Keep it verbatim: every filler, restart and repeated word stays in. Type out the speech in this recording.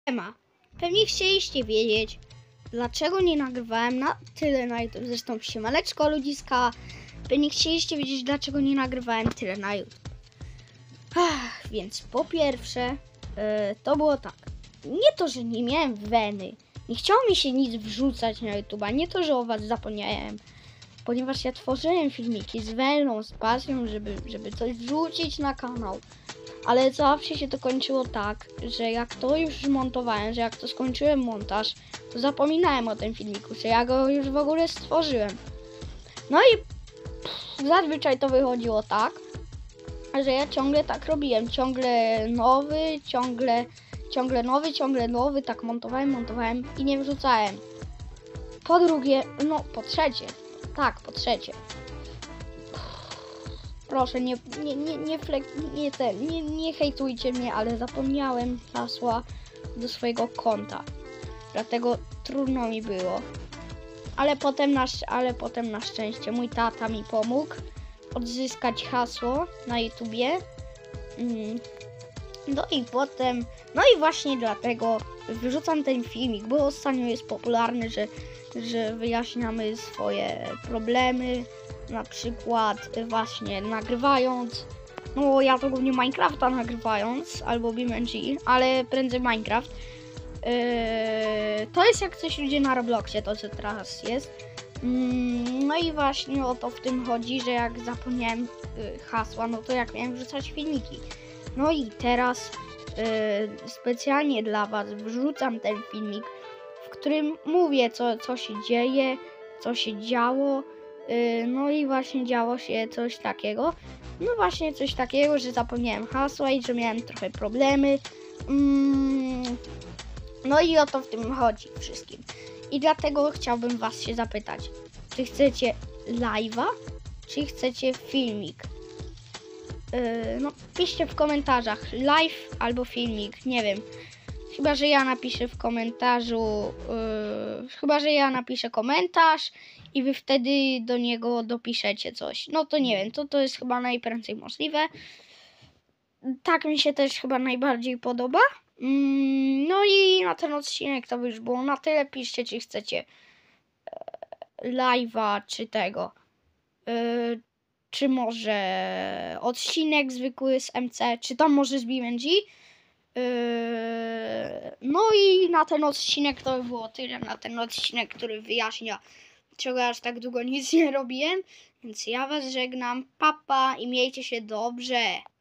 Ema, pewnie chcieliście wiedzieć, dlaczego nie nagrywałem na tyle na YouTube. Zresztą siemaneczko ludziska, pewnie chcieliście wiedzieć, dlaczego nie nagrywałem tyle na YouTube. Ach, więc po pierwsze, yy, to było tak. Nie to, że nie miałem weny, nie chciało mi się nic wrzucać na YouTube'a, nie to, że o was zapomniałem. Ponieważ ja tworzyłem filmiki z weną, z pasją, żeby, żeby coś wrzucić na kanał. Ale zawsze się to kończyło tak, że jak to już montowałem, że jak to skończyłem montaż, to zapominałem o tym filmiku, że ja go już w ogóle stworzyłem. No i pff, zazwyczaj to wychodziło tak, że ja ciągle tak robiłem, ciągle nowy, ciągle, ciągle nowy, ciągle nowy, tak montowałem, montowałem i nie wrzucałem. Po drugie, no po trzecie, tak, po trzecie. Proszę, nie, nie, nie, nie, flek, nie, te, nie, nie hejtujcie mnie, ale zapomniałem hasła do swojego konta. Dlatego trudno mi było. Ale potem na, ale potem na szczęście mój tata mi pomógł odzyskać hasło na YouTubie. Mm. No i potem, no i właśnie dlatego wyrzucam ten filmik, bo ostatnio jest popularny, że, że wyjaśniamy swoje problemy. Na przykład właśnie nagrywając, no ja to głównie Minecrafta nagrywając, albo B M G, ale prędzej Minecraft. Yy, to jest jak coś ludzie na Robloxie, to co teraz jest. Yy, no i właśnie o to w tym chodzi, że jak zapomniałem yy, hasła, no to jak miałem wrzucać filmiki. No i teraz yy, specjalnie dla was wrzucam ten filmik, w którym mówię co, co się dzieje, co się działo. No i właśnie działo się coś takiego, no właśnie coś takiego, że zapomniałem hasła i że miałem trochę problemy. No i o to w tym chodzi wszystkim. I dlatego chciałbym was się zapytać, czy chcecie live'a, czy chcecie filmik? No piszcie w komentarzach live albo filmik, nie wiem. Chyba, że ja napiszę w komentarzu, yy, chyba, że ja napiszę komentarz i wy wtedy do niego dopiszecie coś. No to nie wiem, to, to jest chyba najprędzej możliwe. Tak mi się też chyba najbardziej podoba. Mm, no i na ten odcinek to by już było na tyle. Piszcie, czy chcecie live'a, czy tego. Yy, czy może odcinek zwykły z M C, czy tam może z B M G. No i na ten odcinek to by było tyle, na ten odcinek, który wyjaśnia, czego aż tak długo nic nie robiłem, więc ja was żegnam, papa i miejcie się dobrze.